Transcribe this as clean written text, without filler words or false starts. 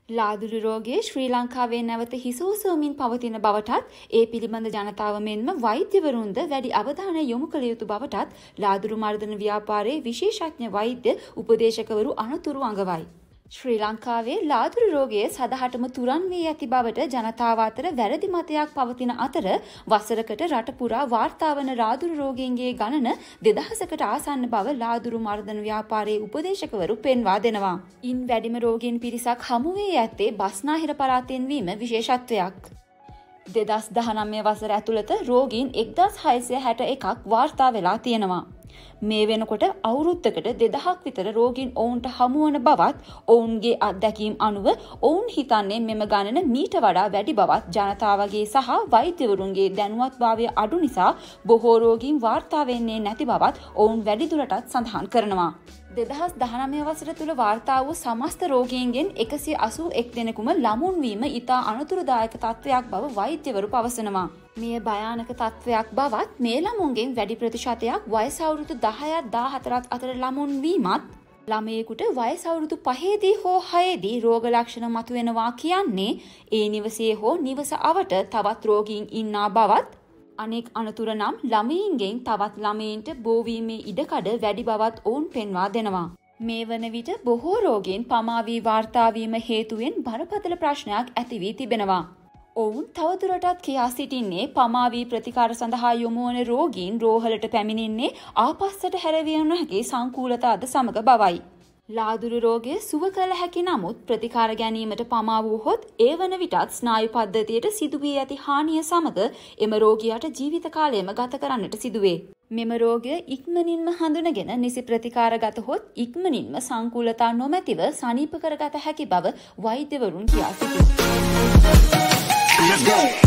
ලාදුරු රෝගයේ ශ්‍රී ලංකාවේ නැවත හිසෝසවමින් පවතින බවටත් ඒ පිළිබඳ ජනතාව මෙන්ම වෛද්‍යවරුන්ද වැඩි අවධානය යොමු කළ යුතු බවටත් ලාදුරු මර්ධන ව්‍යාපාරයේ විශේෂඥ වෛද්‍ය උපදේශකවරු අනුතුරු අඟවයි. ශ්‍රී ලංකාවේ ලාදුරු රෝගයේ සදහටම තුරන් වී ඇති බවට ජනතාව අතර වැරදි මතයක් පවතින අතර වසරකට රට පුරා වාර්තා වන ලාදුරු රෝගීන්ගේ ගණන 2000කට ආසන්න බව ලාදුරු මර්ධන ව්‍යාපාරයේ උපදේශකවරු පෙන්වා දෙනවා. ඉන් වැඩිම රෝගීන් පිරිසක් හමු වී ඇත්තේ බස්නාහිර පළාතෙන් වීම විශේෂත්වයක්. 2019 වසර ඇතුළත රෝගීන් 1661ක් වාර්තා වෙලා තියෙනවා. මේ වෙනකොට අවුරුද්දකට 2000ක් විතර රෝගීන් ඔවුන්ට හමුවන බවත් ඔවුන්ගේ අත්දැකීම් අනුව ඔවුන් හිතන්නේ මෙම ගණන මීට වඩා වැඩි බවත් ජනතාවගේ සහ වෛද්‍යවරුන්ගේ දැනුවත්භාවය අඩු නිසා බොහෝ රෝගීන් වාර්තා වෙන්නේ නැති බවත් ඔවුන් වැඩිදුරටත් සඳහන් කරනවා. 2019 වසර තුල වාර්තා වූ සමස්ත රෝගීන්ගෙන් 181 දෙනෙකුම ළමුන් වීම ඉතා අනතුරුදායක තත්ත්වයක් බව වෛද්‍යවරු පවසනවා. මේ භයානක තත්ත්වයක් බවත් මේ ළමුන්ගෙන් වැඩි ප්‍රතිශතයක් වයස අවුරුදු 10ත් 14ත් අතර ළමුන් වීමත් ළමයෙකුට වයස අවුරුදු 5දී හෝ 6දී රෝග ලක්ෂණ මතුවෙනවා කියන්නේ ඒ නිවසේ හෝ නිවස අවට තවත් රෝගීන් ඉන්නා බවත් අනෙක් අනතුර නම් ළමයින්ගෙන් තවත් ළමයින්ට බෝවීමේ ඉඩකඩ වැඩි බවත් ඔවුන් පෙන්වා දෙනවා. මේ වන විට බොහෝ රෝගීන් පමා වී වාර්තා වීම හේතුවෙන් බරපතල ප්‍රශ්නයක් ඇති වී තිබෙනවා. ඔවුන් තවදුරටත් කියා සිටින්නේ පමා වී ප්‍රතිකාර සඳහා යොමු වන රෝගීන් රෝහලට පැමිණෙන්නේ ආපස්සට හැරවිය නොහැකි සංකූලතාද සමග බවයි. ලාදුරු රෝගය සුව කළ හැකි නමුත් ප්‍රතිකාර ගැනීමට පමා වූහොත් ඒ වන විටත් ස්නායු පද්ධතියට සිදුවී ඇති හානිය සමග එම රෝගියාට ජීවිත කාලයම ගත කරන්නට සිදුවේ. මෙම රෝගය ඉක්මනින්ම හඳුනගෙන නිසි ප්‍රතිකාර ගතහොත් ඉක්මනින්ම සංකූලතා නොමැතිව සනීප කරගත හැකි බව වෛද්‍යවරුන් කියා සිටිනවා.